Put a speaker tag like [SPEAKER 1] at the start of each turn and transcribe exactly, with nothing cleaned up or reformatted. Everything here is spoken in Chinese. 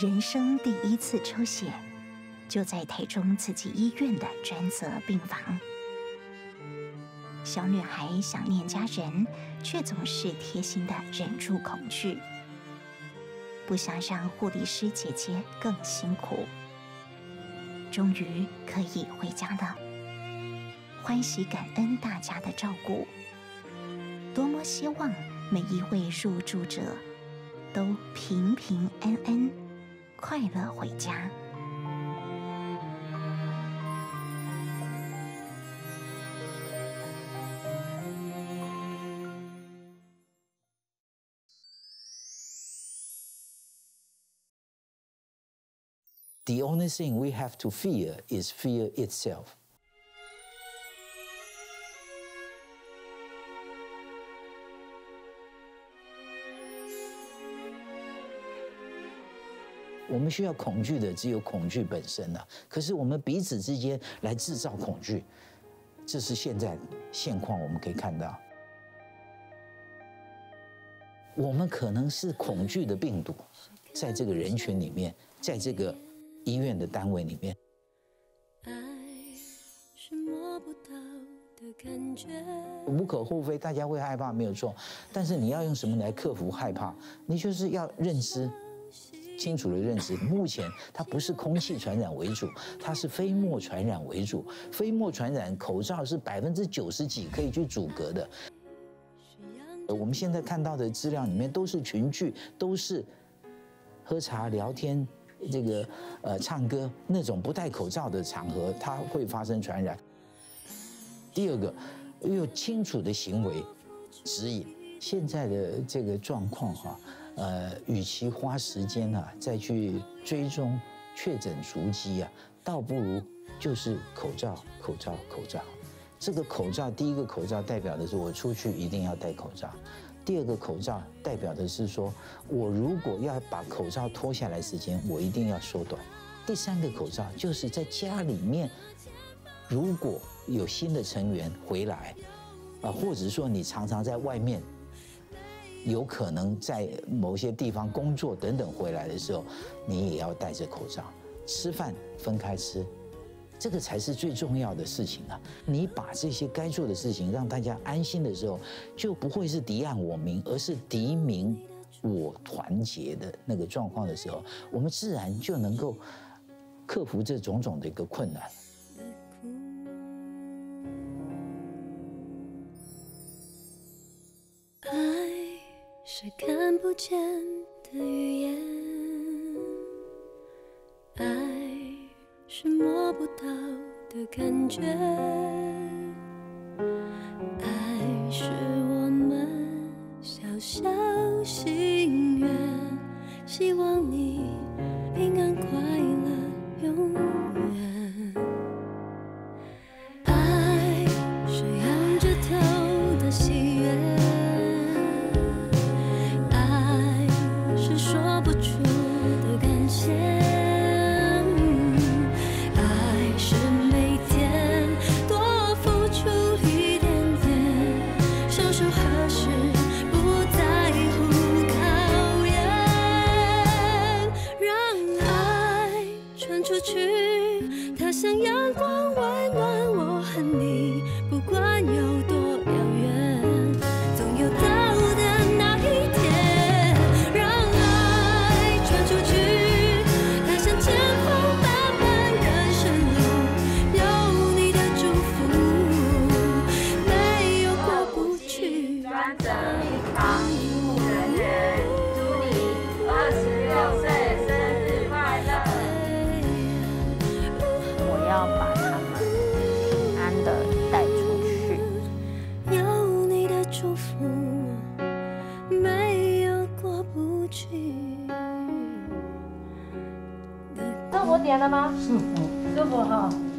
[SPEAKER 1] 人生第一次抽血，就在台中慈济医院的专责病房。小女孩想念家人，却总是贴心的忍住恐惧，不想让护理师姐姐更辛苦。终于可以回家了，欢喜感恩大家的照顾，多么希望每一位入住者都平平安安、快乐回家。
[SPEAKER 2] The only thing we have to fear is fear itself. 我们需要恐惧的只有恐惧本身啊，可是我们彼此之间来制造恐惧，这是现在现况我们可以看到。我们可能是恐惧的病毒，在这个人群里面，在这个医院的单位里面。
[SPEAKER 3] 爱是摸不到的感觉。
[SPEAKER 2] 无可厚非，大家会害怕没有错，但是你要用什么来克服害怕？你就是要认知。清楚的认识，目前它不是空气传染为主，它是飞沫传染为主。飞沫传染，口罩是百分之九十几可以去阻隔的。我们现在看到的资料里面都是群聚，都是喝茶聊天，这个呃唱歌那种不戴口罩的场合，它会发生传染。第二个，有清楚的行为指引。现在的这个状况哈、啊。呃，与其花时间啊再去追踪确诊足迹啊，倒不如就是口罩、口罩、口罩。这个口罩，第一个口罩代表的是我出去一定要戴口罩；第二个口罩代表的是说我如果要把口罩脱下来时间，我一定要缩短；第三个口罩就是在家里面，如果有新的成员回来，啊，或者说你常常在外面。有可能在某些地方工作等等回来的时候，你也要戴着口罩。吃饭分开吃，这个才是最重要的事情啊！你把这些该做的事情让大家安心的时候，就不会是敌暗我明，而是敌明我团结的那个状况的时候，我们自然就能够克服这种种的一个困难。
[SPEAKER 3] 是看不见的语言，爱是摸不到的感觉，爱是我们小小心愿，希望你平安快乐永远。爱是仰着头的喜悦。说不出的感谢，爱是每天多付出一点点，享受何时不在乎考验，让爱传出去，它像阳光温暖我和你，不管有多遥远，总有到的那一天。
[SPEAKER 4] 要把他们平安的带出去。
[SPEAKER 3] 有你的祝福，没有过不去。
[SPEAKER 4] 那我点了吗？
[SPEAKER 5] 舒服，舒服哈。